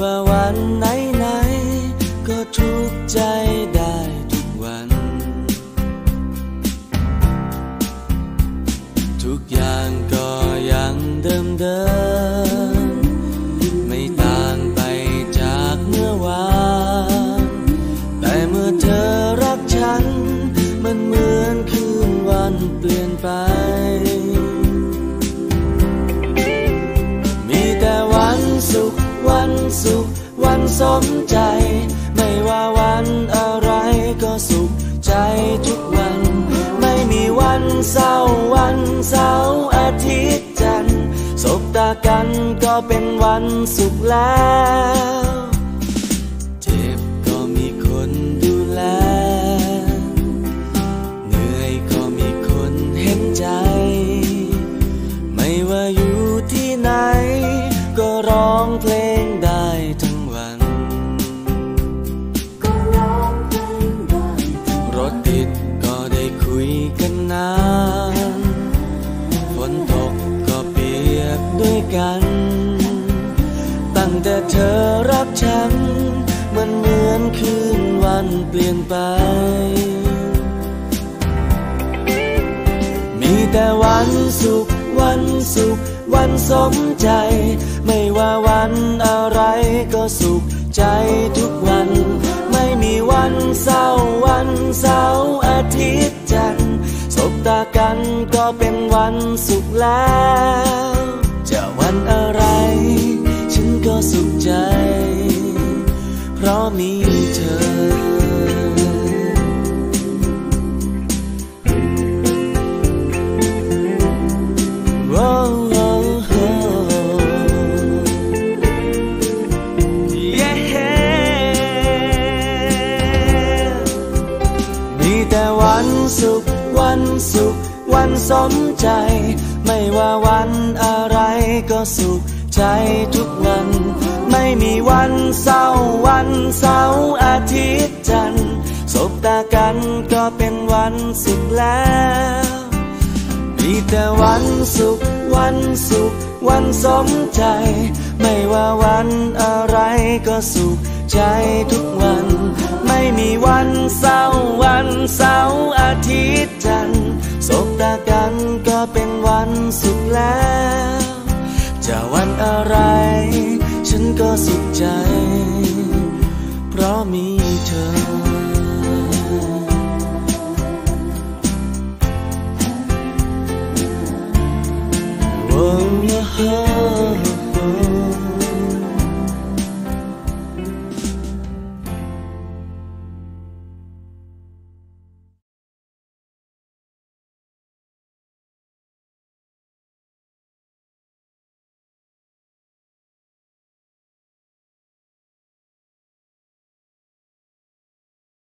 ว่าวันไหนไหนก็ทุกข์ใจได้ทุกวันทุกอย่างก็ยังเดิมเดิมไม่ต่างไปจากเมื่อวานแต่เมื่อเธอรักฉันมันเหมือนคืนวันเปลี่ยนไปมีแต่วันสุขวันสุขวันสมใจไม่ว่าวันอะไรก็สุขใจทุกวันไม่มีวันเศร้าวันเสาร์อาทิตย์จันทร์สบตากันก็เป็นวันสุขแล้วเจ็บก็มีคนดูแลเหนื่อยก็มีคนเห็นใจไม่ว่าอยู่ที่ไหนก็ร้องเพลงได้ทั้งวันรถติดก็ได้คุยกันนานฝนตกก็เปียกด้วยกันตั้งแต่เธอรักฉันมันเหมือนคืนวันเปลี่ยนไปมีแต่วันสุขวันสุขวันสมใจไม่ว่าวันอะไรก็สุขใจทุกวันไม่มีวันเศร้าวันเสาร์อาทิตย์จันทร์สบตากันก็เป็นวันสุขแล้วจะวันอะไรฉันก็สุขใจเพราะมีเธอแต่วันสุขวันสุขวันสมใจไม่ว่าวันอะไรก็สุขใจทุกวันไม่มีวันเศร้าวันเสาร์อาทิตย์จันทร์สบตากันก็เป็นวันสุขแล้วมีแต่วันสุขวันสุขวันสมใจไม่ว่าวันอะไรก็สุขใจทุกวันไม่มีวันเศร้าวันเสาร์อาทิตย์จันทร์สบตากันก็เป็นวันสุขแล้วจะวันอะไรฉันก็สุขใจเพราะมีเธอ